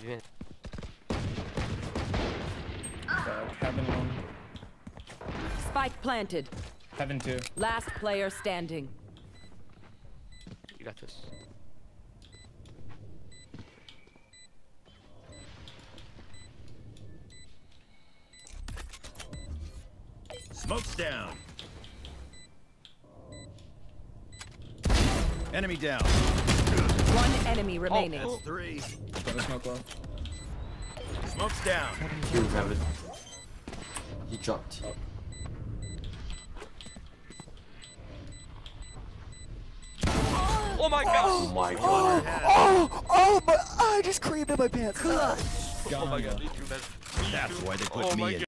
win. Heaven 1. Spike planted. Heaven 2. Last player standing. You got this. Smoke's down. Enemy down. One enemy remaining. That's 3. Got a smoke low. Smoke's down. Two heaven. He dropped. Oh my god! Oh my god. I just creamed in my pants. Oh my god, me too, man. That's why they put me in.